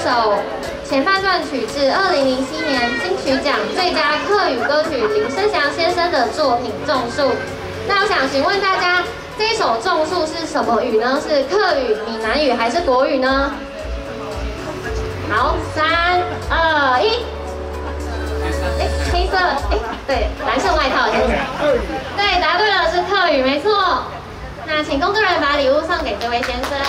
首前半段曲自2007年金曲奖最佳客语歌曲林生祥先生的作品《种树》。那我想请问大家，这一首《种树》是什么语呢？是客语、闽南语还是国语呢？好，3、2、1。黑色，对，蓝色外套的先生。对，答对了，是客语，没错。那请工作人员把礼物送给这位先生。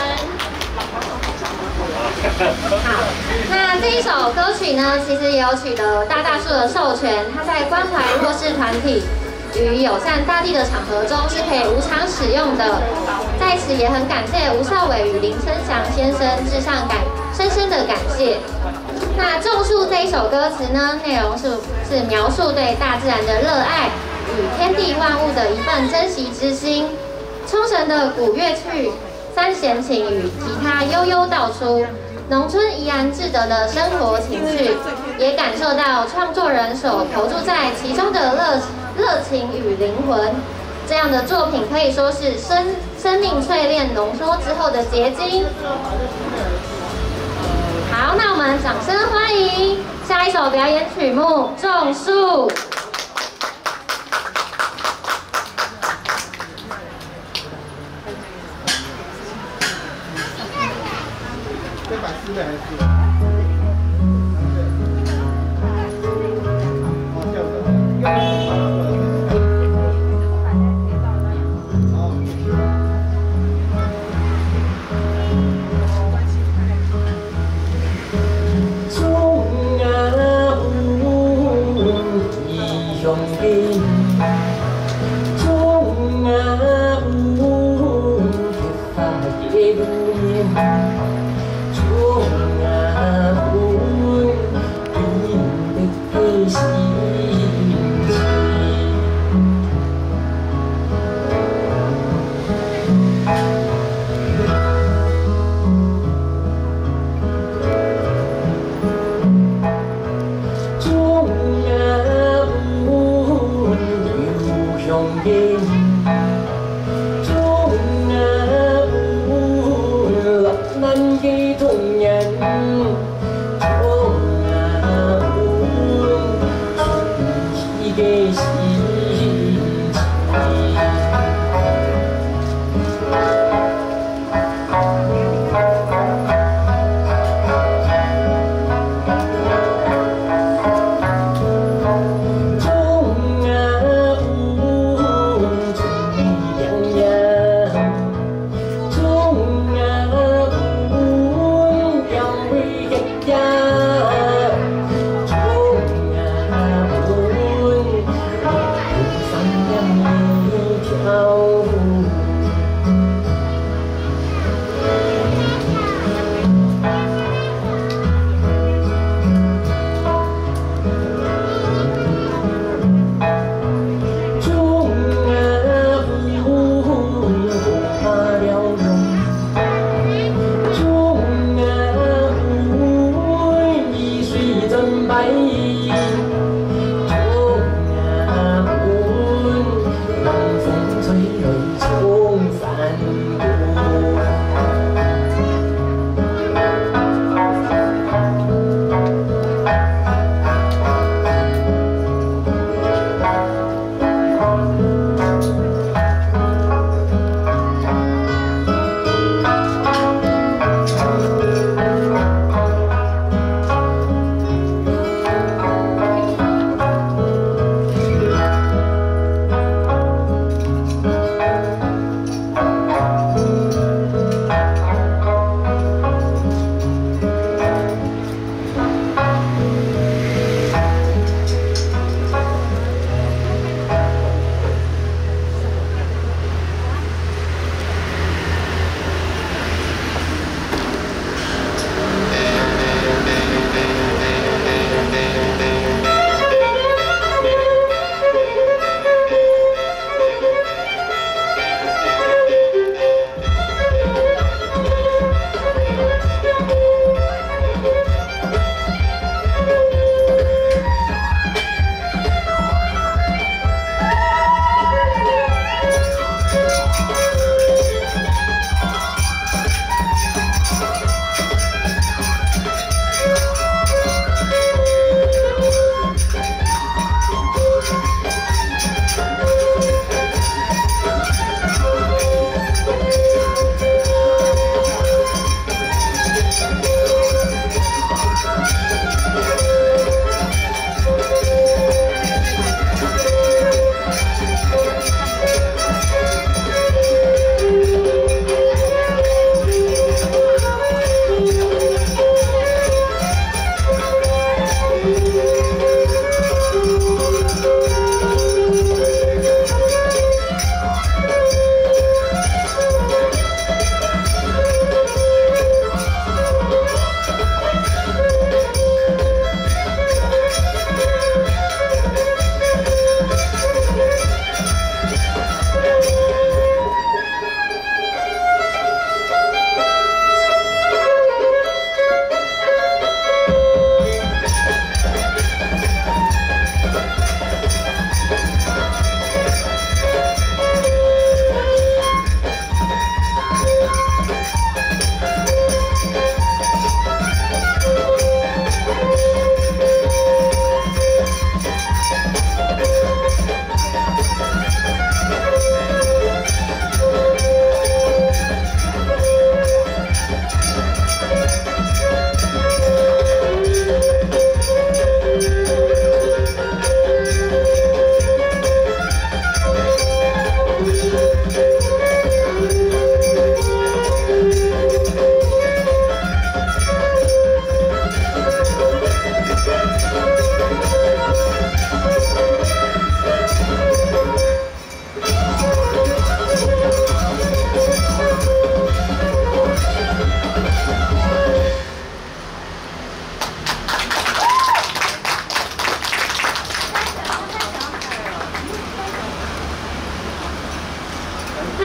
好，那这一首歌曲呢，其实也有取得大树的授权，它在关怀弱势团体与友善大地的场合中是可以无偿使用的。在此也很感谢吴少伟与林生祥先生致上深深的感谢。那《种树》这一首歌词呢，内容是描述对大自然的热爱与天地万物的一份珍惜之心。冲绳的古乐曲三弦琴与吉他悠悠道出农村怡然自得的生活情绪，也感受到创作人所投注在其中的热情与灵魂。这样的作品可以说是生命淬炼浓缩之后的结晶。好，那我们掌声欢迎下一首表演曲目《种树》。 这把撕的还是？